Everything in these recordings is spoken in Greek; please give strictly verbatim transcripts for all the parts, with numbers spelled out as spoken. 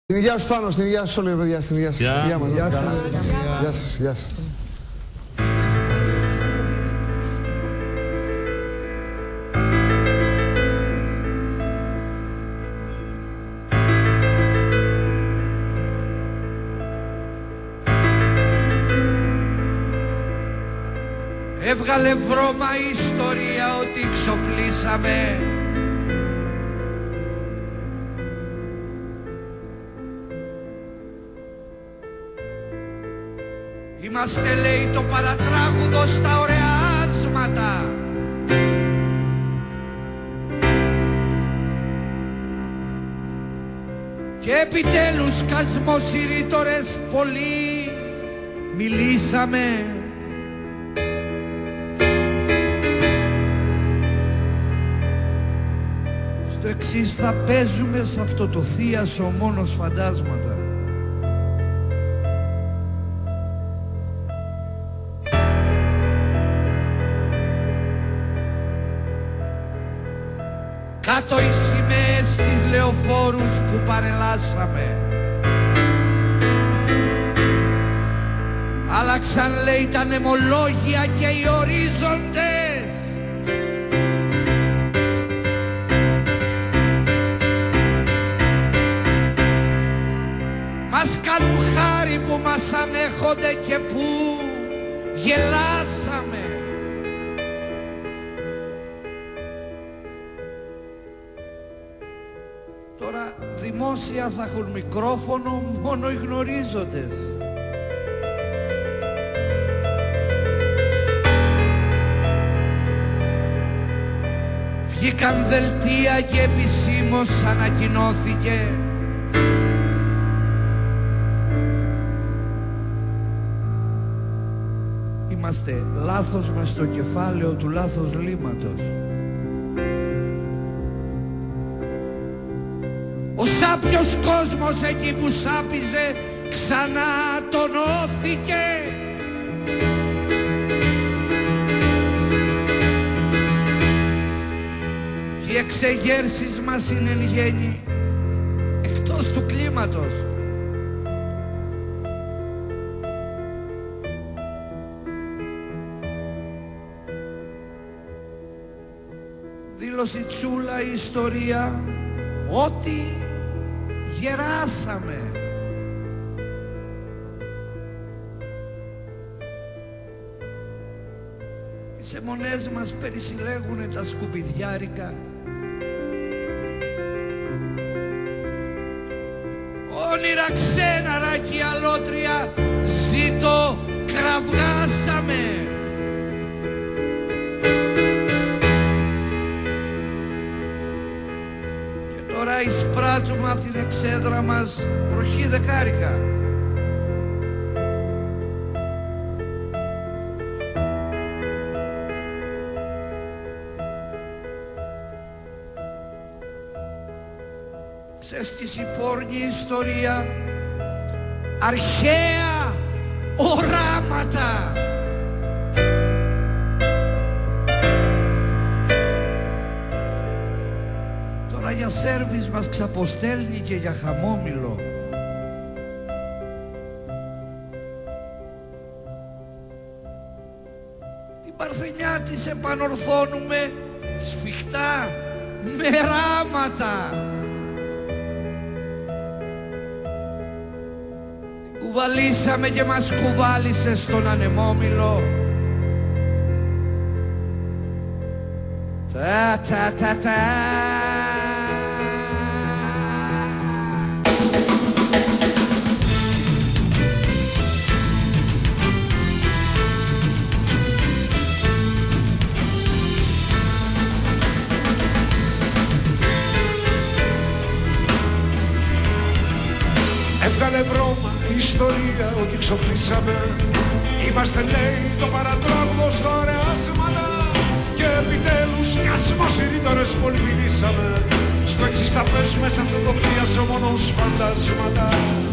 Την υγεία σου Θάνο, την υγεία σου όλοι παιδιά, στην υγεία σας. Γεια μας, γεια σας. Γεια σας, γεια σας. Έβγαλε βρώμα η ιστορία ότι ξοφλήσαμε. Είμαστε λέει το παρατράγουδο στα ωραία άσματα. Και επιτέλους κασμοσυρρήτορες πολύ μιλήσαμε. Στο εξής θα παίζουμε σε αυτό το θίασο μόνος φαντάσματα. Κάτω οι σημαίες στις λεωφόρους που παρελάσαμε. Άλλαξαν λέει τα νεμολόγια και οι ορίζοντες. Μας κάνουν χάρη που μας ανέχονται και που γελάσαμε. Τώρα δημόσια θα έχουν μικρόφωνο μόνο οι γνωρίζοντες. Βγήκαν δελτία και επισήμως ανακοινώθηκε είμαστε λάθος μες στο κεφάλαιο του λάθος λύματος. Ο σάπιος κόσμος εκεί που σάπιζε ξανά τονώθηκε. Και οι εξεγέρσεις μας είναι εν γέννη εκτός του κλίματος. Δήλωσε Τσούλα η ιστορία ότι γεράσαμε. Τις αιμονές μας περισυλλέγουνε τα σκουπιδιάρικα. Όνειρα ξέναρα κι αλότρια ζήτω κραυγάσαμε. Τώρα εισπράττουμε από την εξέδρα μας βροχή δεκάρικα. Ξέσκησε πόρνη ιστορία, αρχαία οράματα. Για σέρβις μας ξαποστέλνει και για χαμόμηλο. Την παρθενιά της επανορθώνουμε σφιχτά με ράματα. Την κουβαλήσαμε και μας κουβάλισε στον ανεμόμηλο. Τα τα τα τα. Έβγαλε βρώμα η ιστορία ότι ξοφλήσαμε. Είμαστε λέει το παρατράγουδο στα ωραία άσματα. Και επιτέλους κασμοσυρρήτορες πολύ μιλήσαμε. Στο εξής θα πέσουμε σε αυτό το θίασο μόνος φαντάσματα.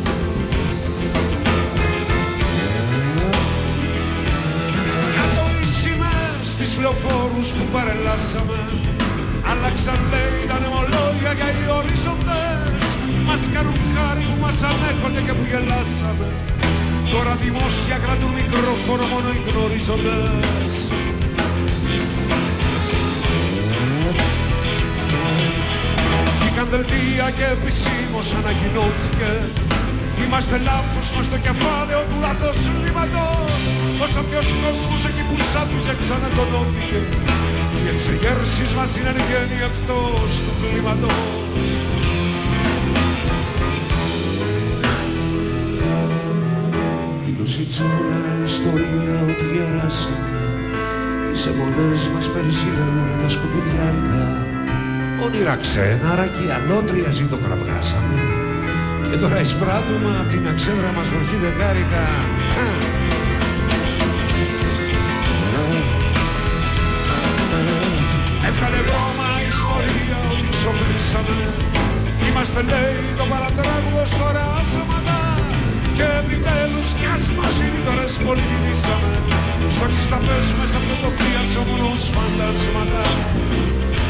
Κάτω οι σημαίες στις λεωφόρους που παρελάσαμε. Άλλαξαν λέει τα νεμολόγια για οι ορίζοντες. Μας κάνουν χάρη που μας μας ανέχονται και που γελάσαμε. Τώρα δημόσια κρατούν μικρόφωνο μόνο οι γνωρίζοντες. Βγήκαν δελτία και επισήμως ανακοινώθηκε. Είμαστε λάθος μες στο κεφάλαιο του λαθοσλήματος. Όσο ποιος κόσμος εκεί που σάπιζε ξανατονώθηκε. Οι εξεγέρσεις μας είναι εν γέννη εκτός του κλίματος. Λουσιτσούνα ιστορία ότι γεράσαμε. Τις αιμονές μας περισυλλέγουνε τα σκουβουριάρικα. Όνειρα ξένα, ρακιά, λότρια ζητοκραυγάσαμε. Και τώρα εισπράττουμε απ' την αξέδρα μας βροχή δεκάρικα. Έβγαλε βρώμα ιστορία ότι ξοφλήσαμε. Είμαστε λέει το παρατράγουδο στο ράσματα. Και επιτέλους μιας μας οι ρήτορες πολύ μιλήσαμε. Στο εξής θα πέσουμε σε αυτό το θείασο μονός φαντάσματα.